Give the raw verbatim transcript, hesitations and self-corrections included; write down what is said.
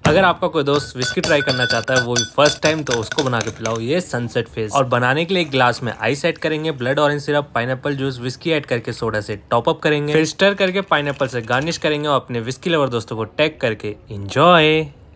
अगर आपका कोई दोस्त विस्की ट्राई करना चाहता है वो भी फर्स्ट टाइम, तो उसको बना के पिलाओ ये सनसेट फेज। और बनाने के लिए एक ग्लास में आइस ऐड करेंगे, blood orange syrup, pineapple juice, whisky add करके सोडा से टॉप अप करेंगे, फिर स्टर करके पाइनएप्पल से गार्निश करेंगे और अपने विस्की लवर दोस्तों को टैग करके एंजॉय।